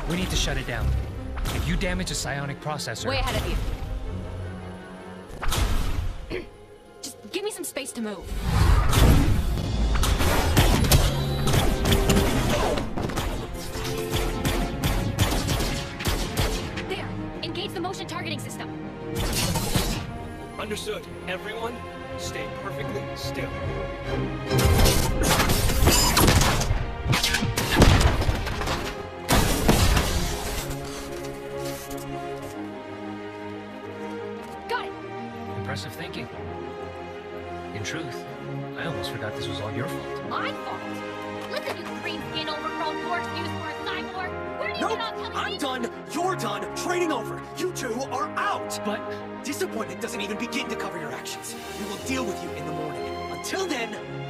We need to shut it down. If you damage a psionic processor... Way ahead of you. Just give me some space to move. There! Engage the motion targeting system. Understood. Everyone, stay perfectly still. Got it! Impressive thinking. In truth, I almost forgot this was all your fault. My fault? Listen, you green skin overgrown dorks used for a cyborg. Where do you get off telling me? I'm done. You're done. Trading over. You two are out. But... Disappointment doesn't even begin to cover your actions. We will deal with you in the morning. Until then,